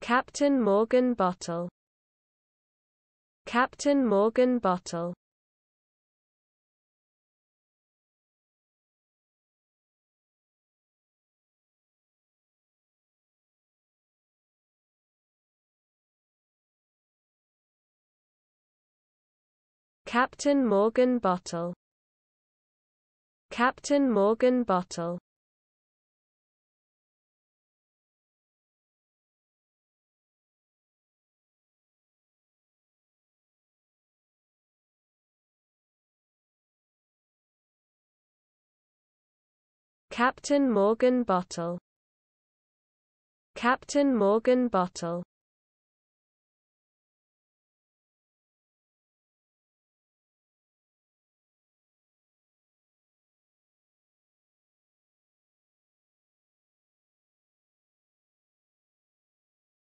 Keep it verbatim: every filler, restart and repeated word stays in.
Captain Morgan bottle. Captain Morgan bottle. Captain Morgan bottle. Captain Morgan bottle. Captain Morgan bottle. Captain Morgan bottle.